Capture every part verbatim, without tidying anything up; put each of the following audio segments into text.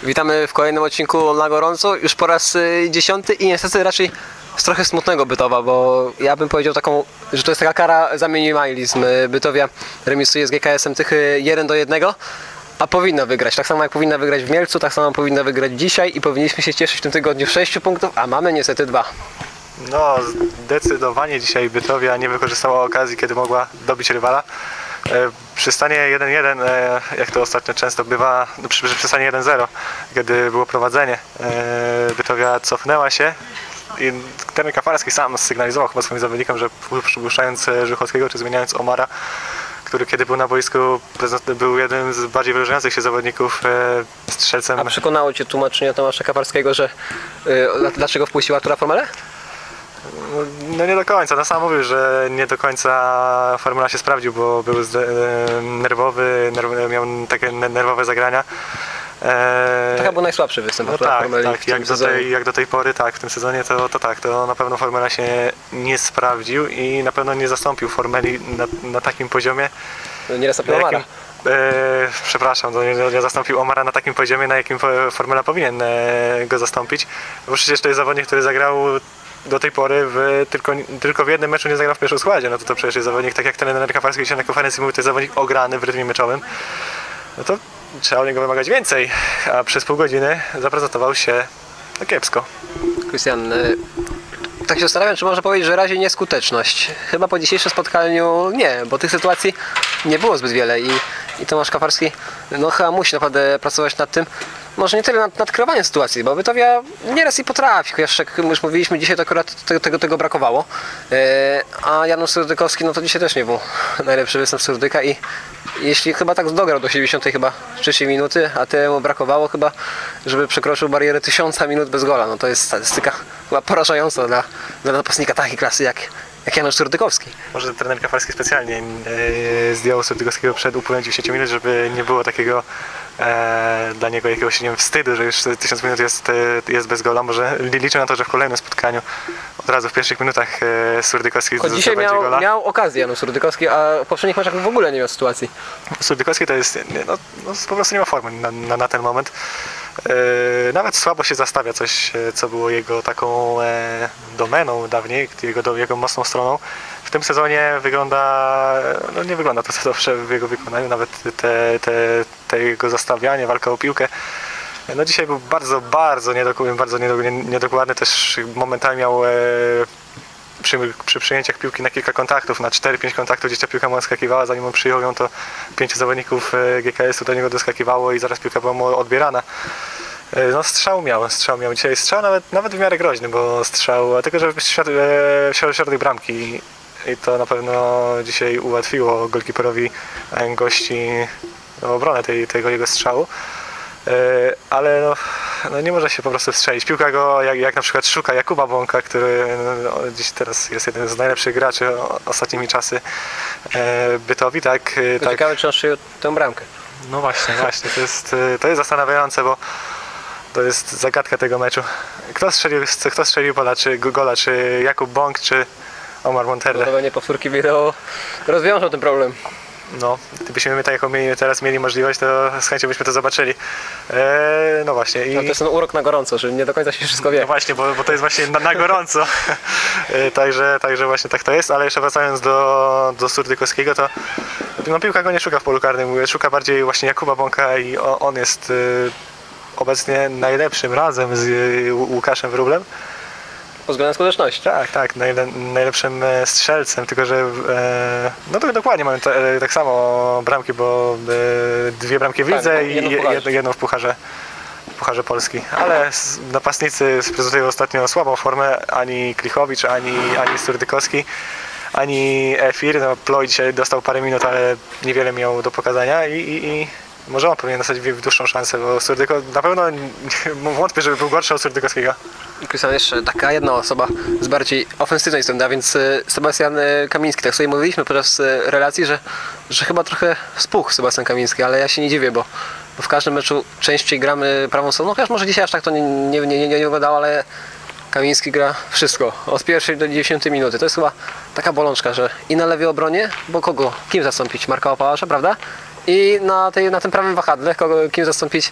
Witamy w kolejnym odcinku Na Gorąco, już po raz dziesiąty i niestety raczej z trochę smutnego Bytowa, bo ja bym powiedział taką, że to jest taka kara za minimalizm. Bytowia remisuje z G K S-em Tychy jeden do jednego, a powinna wygrać. Tak samo jak powinna wygrać w Mielcu, tak samo powinna wygrać dzisiaj i powinniśmy się cieszyć w tym tygodniu sześciu punktów, a mamy niestety dwa. No, zdecydowanie dzisiaj Bytowia nie wykorzystała okazji, kiedy mogła dobić rywala. Przy stanie jeden jeden, jak to ostatnio często bywa, no przy, przy stanie jeden zero, kiedy było prowadzenie, Bytowia cofnęła się i trener Kafarski sam sygnalizował chyba swoim zawodnikom, że przypuszczając Żuchowskiego czy zmieniając Omara, który kiedy był na boisku był jednym z bardziej wyróżniających się zawodników, strzelcem. A przekonało Cię tłumaczenie Tomasza Kafarskiego, że yy, dlaczego wpuścił Artura Formelę? No nie do końca, no sam mówił, że nie do końca Formula się sprawdził, bo był nerwowy, nerw, miał takie nerwowe zagrania. To chyba był najsłabszy występ no tak, Formeli tak, w tym jak, do tej, jak do tej pory, tak, w tym sezonie to, to tak, to na pewno Formela się nie sprawdził i na pewno nie zastąpił Formeli na, na takim poziomie. No nie zastąpił Omara. E, przepraszam, to nie, nie zastąpił Omara na takim poziomie, na jakim Formela powinien e, go zastąpić, bo przecież to jest zawodnik, który zagrał do tej pory w, tylko, tylko w jednym meczu nie zagrał w pierwszym składzie, no to to przecież jest zawodnik, tak jak trener Kafarski się na konferencji mówił, to jest zawodnik ograny w rytmie meczowym, no to trzeba od niego wymagać więcej, a przez pół godziny zaprezentował się no kiepsko. Krystian, tak się zastanawiam, czy można powiedzieć, że razie nieskuteczność. Chyba po dzisiejszym spotkaniu nie, bo tych sytuacji nie było zbyt wiele i, i Tomasz Kafarski no chyba musi naprawdę pracować nad tym, może nie tyle nad, nad kreowaniem sytuacji, bo Bytowia nieraz i potrafi, chociaż jak już mówiliśmy, dzisiaj to akurat tego, tego, tego brakowało, e, a Janusz Surdykowski, no to dzisiaj też nie był najlepszy występ Surdyka i jeśli chyba tak dograł do osiemdziesiątej chyba trzeciej minuty, a temu brakowało chyba, żeby przekroczył barierę tysiąca minut bez gola, no to jest statystyka chyba porażająca dla, dla napastnika takiej klasy jak jak Janusz Surdykowski. Może trener Kafarski specjalnie e, zdjął Surdykowskiego przed upływem dziesięciu minut, żeby nie było takiego e, dla niego jakiegoś nie wiem, wstydu, że już tysiąc minut jest, jest bez gola. Może liczę na to, że w kolejnym spotkaniu od razu w pierwszych minutach e, Surdykowski zdobędzie dzisiaj miał, gola. miał okazję Janusz Surdykowski, a w poprzednich meczach w ogóle nie miał sytuacji. Surdykowski to jest, no, no, po prostu nie ma formy na, na, na ten moment. E, nawet słabo się zastawia coś, co było jego taką e, domeną dawniej, jego, jego mocną stroną. W tym sezonie wygląda, no nie wygląda to co dobrze w jego wykonaniu, nawet te, te, te jego zastawianie, walka o piłkę. No dzisiaj był bardzo, bardzo niedokładny, bardzo niedokładny, też momentami miał e, przy, przy przyjęciach piłki na kilka kontaktów, na cztery pięć kontaktów, gdzieś ta piłka mu odskakiwała, zanim on przyjął ją, to pięciu zawodników G K S-u do niego doskakiwało i zaraz piłka była mu odbierana. No strzał miał, strzał miał dzisiaj, strzał nawet, nawet w miarę groźny, bo strzał, tylko że w środek bramki i to na pewno dzisiaj ułatwiło golkiperowi gości obronę tej, tego jego strzału. Ale no, no nie może się po prostu strzelić. Piłka go, jak, jak na przykład szuka Jakuba Bąka, który no, dziś teraz jest jeden z najlepszych graczy ostatnimi czasy Bytowi, tak? tak. Ciekawe, czy on szyją tę bramkę. No właśnie, właśnie, to jest, to jest zastanawiające, bo to jest zagadka tego meczu. Kto strzelił, kto strzelił gola, czy gola, czy Jakub Bąk, czy Omar Monterde? No pewnie powtórki wideo rozwiążą ten problem. No, gdybyśmy my tak jak mieli, teraz mieli możliwość, to z chęcią byśmy to zobaczyli. Eee, no właśnie. I... No to jest ten urok na gorąco, że nie do końca się wszystko wie. No właśnie, bo, bo to jest właśnie na, na gorąco. eee, także, także właśnie tak to jest, ale jeszcze wracając do, do Surdykowskiego, to no, piłka go nie szuka w polu karnym, szuka bardziej właśnie Jakuba Bąka i on, on jest y, obecnie najlepszym razem z y, Łukaszem Wróblem. Pod względem skuteczności. Tak, tak, najle, najlepszym strzelcem, tylko że e, no to dokładnie mamy te, tak samo bramki, bo e, dwie bramki w lidze tak, i jedną, jedną w pucharze, pucharze Polski. Ale napastnicy prezentują ostatnio słabą formę, ani Klichowicz, ani, ani Surdykowski, ani Efir. No, Ploj dzisiaj dostał parę minut, ale niewiele miał do pokazania i, i, i może on powinien dostać dłuższą szansę, bo Surdyko na pewno wątpię, żeby był gorszy od Surdykowskiego. Krystian, jeszcze taka jedna osoba z bardziej ofensywnej strony, a więc Sebastian Kamiński. Tak sobie mówiliśmy podczas relacji, że, że chyba trochę spuchł Sebastian Kamiński, ale ja się nie dziwię, bo, bo w każdym meczu częściej gramy prawą stroną. No chociaż może dzisiaj aż tak to nie, nie, nie, nie, nie wyglądało, ale Kamiński gra wszystko, od pierwszej do dziesiątej minuty. To jest chyba taka bolączka, że i na lewej obronie, bo kogo? Kim zastąpić? Marka Opałasza, prawda? i na, tej, na tym prawym wahadle, kogo, kim zastąpić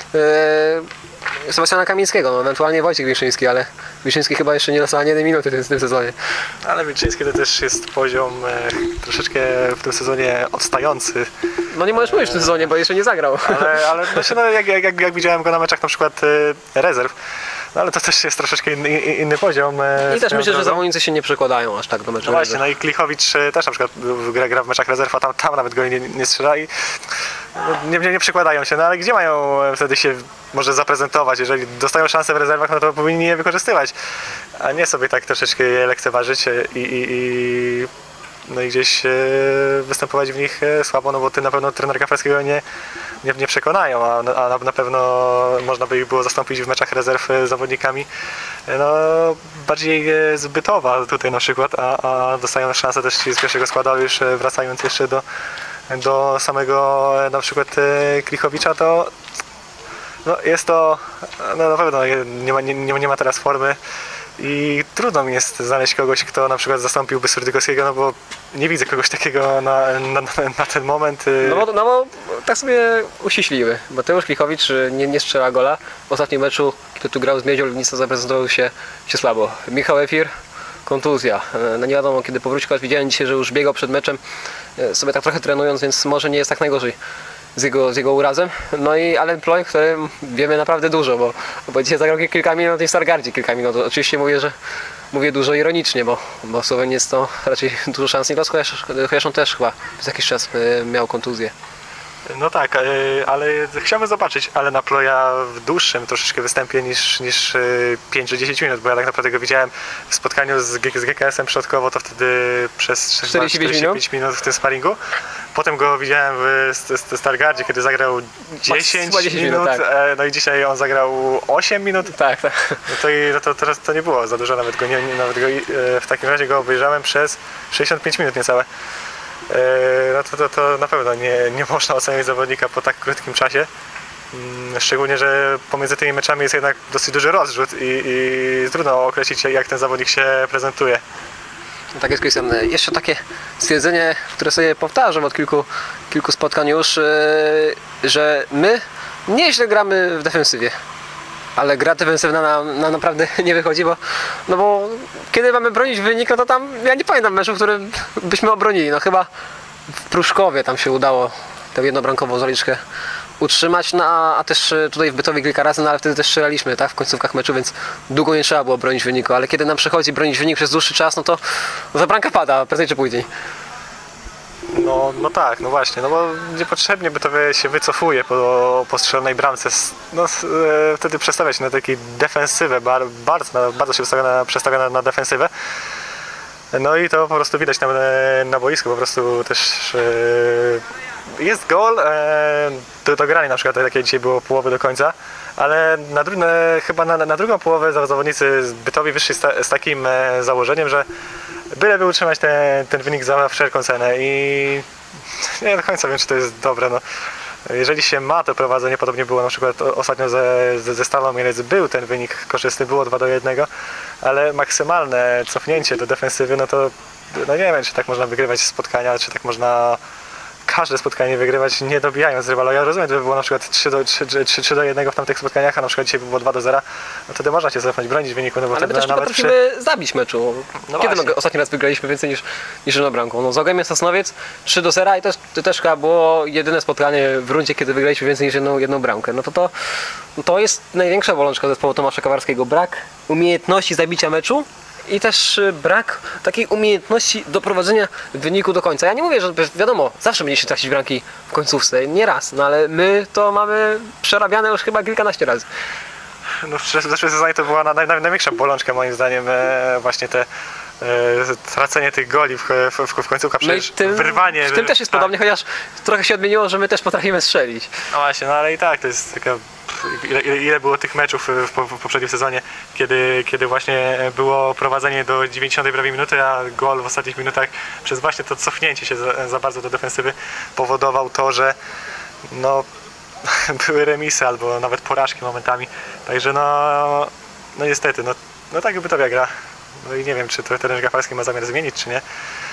yy, Sebastiana Kamińskiego, no, ewentualnie Wojciech Wilczyński, ale Wilczyński chyba jeszcze nie dostał ani jednej minuty w tym, w tym sezonie. Ale Wilczyński to też jest poziom e, troszeczkę w tym sezonie odstający. No nie możesz mówić w tym sezonie, bo jeszcze nie zagrał. Ale, ale znaczy, no, jak, jak, jak, jak widziałem go na meczach na przykład e, rezerw, no ale to też jest troszeczkę inny, inny poziom. E, I też myślę, że drogą. zawodnicy się nie przekładają aż tak do meczu. No właśnie, no i Klichowicz e, też na przykład gra, gra w meczach rezerw, a tam, tam nawet go nie, nie strzela i no, nie, nie, nie przykładają się. No ale gdzie mają wtedy się może zaprezentować? Jeżeli dostają szansę w rezerwach, no to powinni je wykorzystywać, a nie sobie tak troszeczkę je lekceważyć i, i, i no i gdzieś e, występować w nich e, słabo, no bo ty na pewno trener Kafelskiego nie, nie, nie przekonają, a, a na, na pewno można by ich było zastąpić w meczach rezerw e, zawodnikami e, no, bardziej e, zbytowa tutaj na przykład, a, a dostają szansę też ci z pierwszego składu, już e, wracając jeszcze do, do samego e, na przykład e, Klichowicza, to no, jest to, no na pewno nie ma, nie, nie ma teraz formy. I trudno mi jest znaleźć kogoś, kto na przykład zastąpiłby Surdykowskiego, no bo nie widzę kogoś takiego na, na, na ten moment. No bo, no bo tak sobie uściśliły. Mateusz Klichowicz nie, nie strzela gola. W ostatnim meczu, kiedy tu grał z Miedzią Legnica, zaprezentował się, się słabo. Michał Efir, kontuzja. No nie wiadomo kiedy powróci, choć widziałem dzisiaj, że już biegał przed meczem, sobie tak trochę trenując, więc może nie jest tak najgorzej z jego, z jego urazem. No i Alan Ploy, który wiemy naprawdę dużo, bo, bo dzisiaj zagrał kilka minut i w Stargardzie kilka minut. Oczywiście mówię, że mówię dużo ironicznie, bo, bo Słoweniec to raczej dużo szans nie los, chociaż, chociaż on też chyba przez jakiś czas miał kontuzję. No tak, ale chciałbym zobaczyć Alena Ploya w dłuższym troszeczkę występie niż, niż pięć do dziesięciu minut, bo ja tak naprawdę go widziałem w spotkaniu z, G z G K S-em środkowo, to wtedy przez czterdzieści pięć minut? minut w tym sparingu. Potem go widziałem w Stargardzie, kiedy zagrał dziesięć minut, tak. No i dzisiaj on zagrał osiem minut. Tak, tak. No to, i, no to teraz to nie było za dużo, nawet go, nie, nawet go w takim razie go obejrzałem przez sześćdziesiąt pięć minut niecałe. No to, to, to na pewno nie, nie można oceniać zawodnika po tak krótkim czasie. Szczególnie, że pomiędzy tymi meczami jest jednak dosyć duży rozrzut i, i trudno określić, jak ten zawodnik się prezentuje. Tak jest, Krystian. Jeszcze takie stwierdzenie, które sobie powtarzam od kilku, kilku spotkań już, że my nieźle gramy w defensywie. Ale gra defensywna nam, nam naprawdę nie wychodzi, bo, no bo kiedy mamy bronić wynik, no to tam ja nie pamiętam meczu, w którym byśmy obronili. No chyba w Pruszkowie tam się udało tę jednobramkową zaliczkę utrzymać, no a, a też tutaj w Bytowie kilka razy, no ale wtedy też strzelaliśmy, tak, w końcówkach meczu, więc długo nie trzeba było bronić wyniku, ale kiedy nam przychodzi bronić wynik przez dłuższy czas, no to ta bramka pada, prędzej czy później. No, no tak, no właśnie, no bo niepotrzebnie by to się wycofuje po, po strzelonej bramce. No, e, wtedy przestawia się na takiej defensywę, bar, bardzo, bardzo się ustawia na, przestawia na, na defensywę. No i to po prostu widać na, na boisku, po prostu też e, jest gol, e, do, do grania na przykład, takie dzisiaj było połowy do końca, ale na, na, chyba na, na drugą połowę zawodnicy z Bytowi wyszli z, ta, z takim e, założeniem, że byleby utrzymać ten, ten wynik za wszelką cenę i nie do końca wiem, czy to jest dobre. No. Jeżeli się ma to prowadzenie, podobnie było na przykład ostatnio ze, ze, ze Stalą Mielec, był ten wynik korzystny, było dwa do jednego, ale maksymalne cofnięcie do defensywy, no to no nie wiem, czy tak można wygrywać spotkania, czy tak można każde spotkanie wygrywać, nie dobijając rywala. Ja rozumiem, gdyby było na przykład trzy do jednego w tamtych spotkaniach, a na przykład dzisiaj by było dwa do zera, no wtedy można się cofnąć, bronić wyniku. No bo ale my też nie nawet potrafimy przy... zabić meczu. No kiedy właśnie. ostatni raz wygraliśmy więcej niż, niż jedną bramką? No z Zagłębiem Sosnowiec trzy do zera i to, to też chyba było jedyne spotkanie w rundzie, kiedy wygraliśmy więcej niż jedną, jedną bramkę. No to, to, to jest największa bolączka zespołu Tomasza Kawarskiego. Brak umiejętności zabicia meczu i też brak takiej umiejętności doprowadzenia wyniku do końca. Ja nie mówię, że wiadomo, zawsze będzie się tracić bramki w końcówce, nie raz, no ale my to mamy przerabiane już chyba kilkanaście razy. No w zeszłym sezonie to była naj, naj, największa bolączka moim zdaniem, e, właśnie te e, tracenie tych goli w, w, w końcówkach, przecież no tym, wyrwanie. W tym też jest tak. Podobnie, chociaż trochę się odmieniło, że my też potrafimy strzelić. No właśnie, no ale i tak to jest taka... Ile, ile było tych meczów w, w poprzednim sezonie, kiedy, kiedy właśnie było prowadzenie do dziewięćdziesiątej prawie minuty, a gol w ostatnich minutach przez właśnie to cofnięcie się za, za bardzo do defensywy powodował to, że no, były remisy albo nawet porażki momentami. Także no, no niestety, no, no tak by to gra. No i nie wiem, czy to trener Gafalski ma zamiar zmienić, czy nie.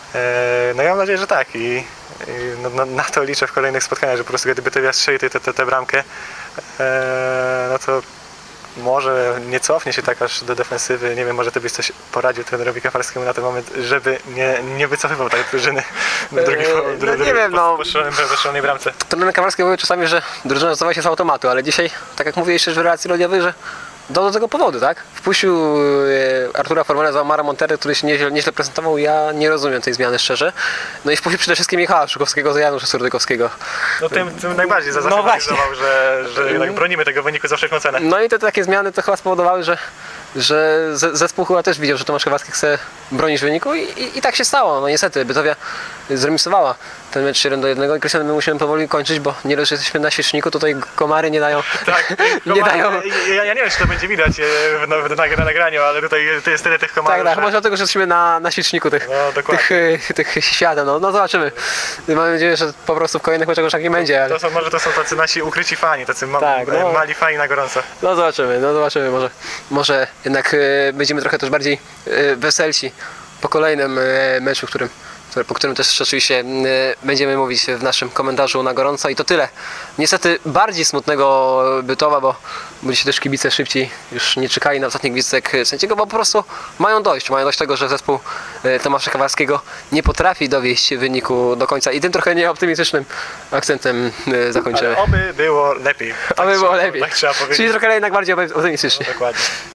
E, no ja mam nadzieję, że tak i, i no, no, na to liczę w kolejnych spotkaniach, że po prostu gdyby Tobiasz strzelił tę te, te, te bramkę, e, no to może nie cofnie się tak aż do defensywy, nie wiem, może ty byś coś poradził trenerowi Kafarskiemu na ten moment, żeby nie, nie wycofywał tak drużyny do drugiej, Eee, po, no dru, nie drugiej, wiem, po, no. po, strzelonym- po strzelonej bramce. Trener Kawarski mówił czasami, że drużyna nazywa się z automatu, ale dzisiaj, tak jak mówiłeś też w relacji radiowej, że dał do tego powodu, tak? Wpuścił e, Artura Formela za Omara Montery, który się nieźle, nieźle prezentował. Ja nie rozumiem tej zmiany szczerze. No i wpuścił przede wszystkim Michała Szukowskiego za Janusza Surdykowskiego. No tym, tym najbardziej za- No właśnie. zasygnalizował, że, że jednak bronimy tego wyniku za wszelką cenę. No i te takie zmiany to chyba spowodowały, że, że ze- zespół chyba też widział, że Tomasz Kowalski chce bronić wyniku i, i, i tak się stało. No niestety, Bytowia zremisowała ten mecz jeden do jednego i Krystian, my musimy powoli kończyć, bo nie dość, że jesteśmy na świeczniku, tutaj komary nie dają, Tak, nie komary- dają. Ja, ja nie wiem, czy to będzie widać e, w, no, w, na, na nagraniu, ale tutaj to jest tyle tych komarów, Tak, tak, że- może dlatego, że jesteśmy na, na świeczniku tych, No, dokładnie. tych, tych, tych świateł, no, no zobaczymy. Mam nadzieję, że po prostu w kolejnych meczach już tak nie będzie, ale To są, może to są tacy nasi ukryci fani, tacy ma, Tak, no. e, mali fani na gorąco. no zobaczymy, no zobaczymy, może, może jednak e, będziemy trochę też bardziej e, weselsi po kolejnym e, meczu, którym, który, po którym też oczywiście e, będziemy mówić w naszym komentarzu na gorąco i to tyle. Niestety bardziej smutnego Bytowa, bo, bo dzisiaj też kibice szybciej już nie czekali na ostatni gwizdek sędziego, bo po prostu mają dość, mają dość tego, że zespół e, Tomasza Kowalskiego nie potrafi dowieść wyniku do końca i tym trochę nieoptymistycznym akcentem e, zakończymy. Ale oby było lepiej. Tak Aby było trzeba- lepiej. Tak trzeba powiedzieć. Czyli trochę jednak bardziej optymistycznie. Dokładnie.